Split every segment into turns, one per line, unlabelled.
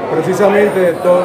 precisamente estoy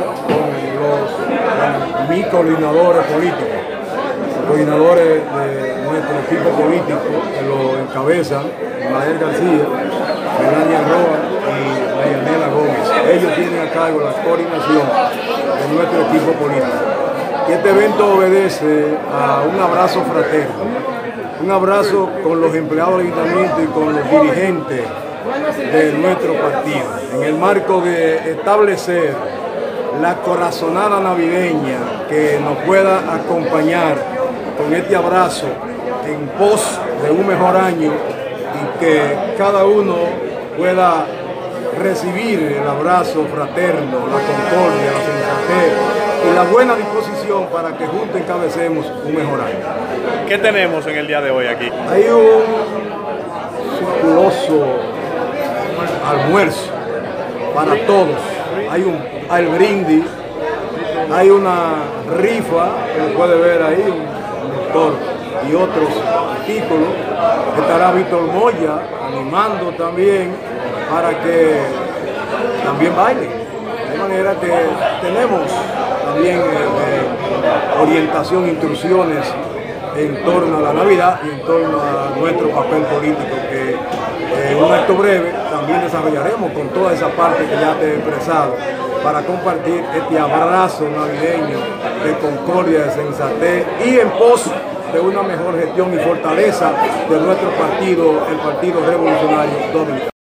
con mis coordinadores políticos, los coordinadores de nuestro equipo político, que lo encabezan Ismael García, Melania Roa y Marianela Gómez. Ellos tienen a cargo la coordinación de nuestro equipo político. Y este evento obedece a un abrazo fraterno, un abrazo con los empleados del ayuntamiento y con los dirigentes de nuestro partido, en el marco de establecer la corazonada navideña que nos pueda acompañar con este abrazo en pos de un mejor año y que cada uno pueda recibir el abrazo fraterno, la concordia, la sensatez y la buena disposición para que juntos encabecemos un mejor año.
¿Qué tenemos en el día de hoy aquí?
Hay un suculoso almuerzo para todos. Hay brindis, hay una rifa, que se puede ver ahí, un motor y otros artículos. Estará Víctor Moya animando también para que también bailen. De manera que tenemos también orientación, instrucciones en torno a la Navidad y en torno a nuestro papel político, que en un acto breve también desarrollaremos con toda esa parte que ya te he expresado para compartir este abrazo navideño de concordia, de sensatez y en pos de una mejor gestión y fortaleza de nuestro partido, el Partido Revolucionario Dominicano.